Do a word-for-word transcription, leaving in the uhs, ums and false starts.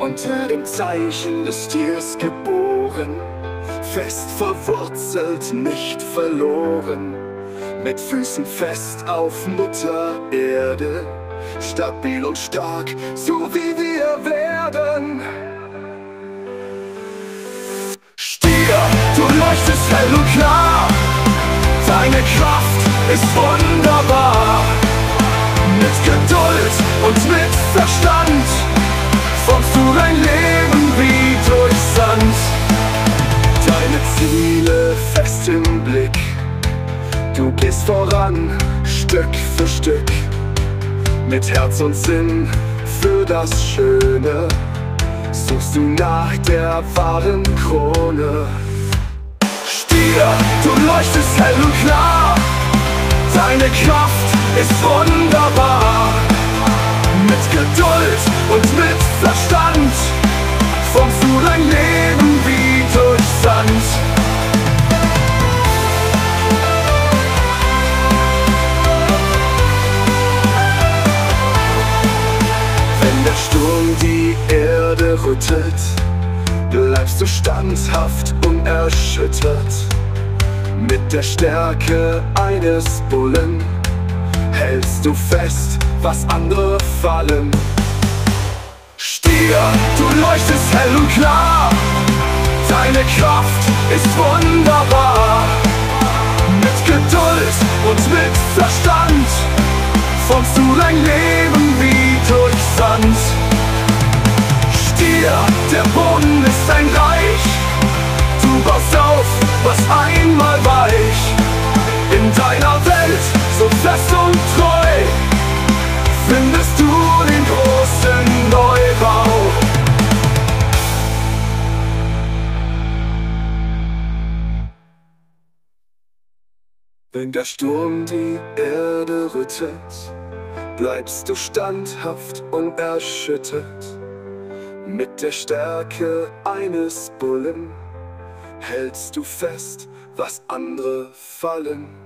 unter dem Zeichen des Tiers geboren, fest verwurzelt, nicht verloren, mit Füßen fest auf Mutter Erde, stabil und stark, so wie wir werden. Stier, du leuchtest hell und klar, deine Kraft ist wunderbar. Mit Geduld und mit Verstand formst du dein Leben wie durch Sand. Deine Ziele fest im Blick, du gehst voran, Stück für Stück, mit Herz und Sinn für das Schöne, suchst du nach der wahren Krone. Stier, du leuchtest hell und klar, deine Kraft ist wunderbar. Mit Geduld und mit Verstand formst du dein Leben wie durch Sand. Wenn der Sturm die Erde rüttelt, bleibst du standhaft unerschüttert. Mit der Stärke eines Bullen hältst du fest, was andere fallen. Stier, du leuchtest hell und klar, deine Kraft ist wunderbar. Mit Geduld und mit Verstand formst du dein Leben wie durch Sand. Stier, der Boden ist ein Reich, du baust auf, was einmal weich. In deiner Welt, so fest und treu, findest du den großen Neubau. Wenn der Sturm die Erde rüttelt, bleibst du standhaft unerschüttert. Mit der Stärke eines Bullen hältst du fest, was andere fallen.